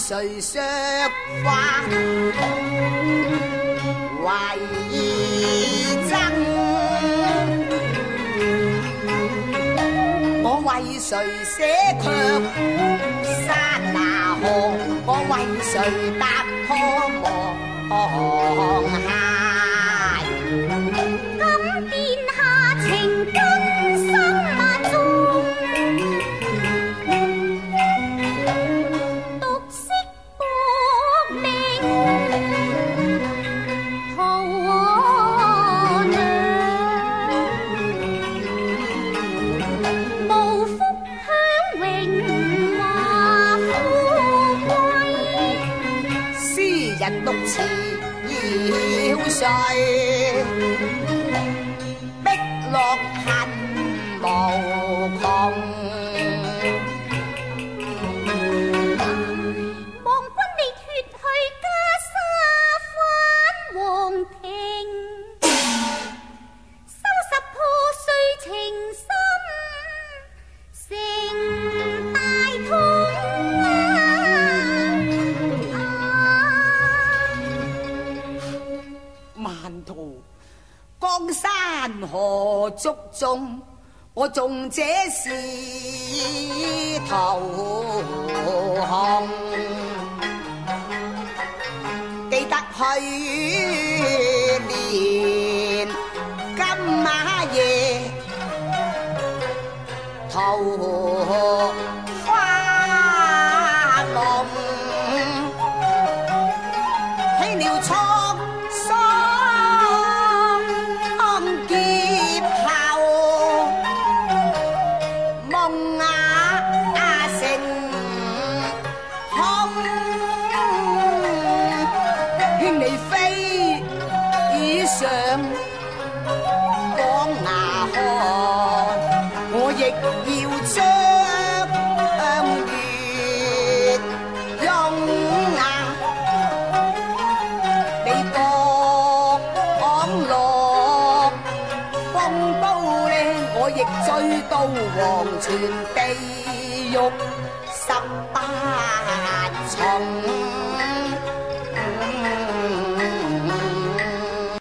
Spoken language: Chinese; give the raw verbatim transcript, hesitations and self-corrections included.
谁说话为真？我为谁写却山那河？我为谁踏破望海？ 今殿下情根深啊中，独色薄命徒娘，无福享荣华富贵， 诗人独持要谁？碧落恨无穷。 望君你脱去袈裟返皇庭，收拾破碎情深，成大同啊！ 漫途江山河竹中，我纵这是投降。記得去年今晚夜桃花夢，起了滄桑劫後，夢瓦成空。輕你飛上港牙看，我亦要將月擁啊！你降落風暴咧，我亦追到黃泉地獄十八重。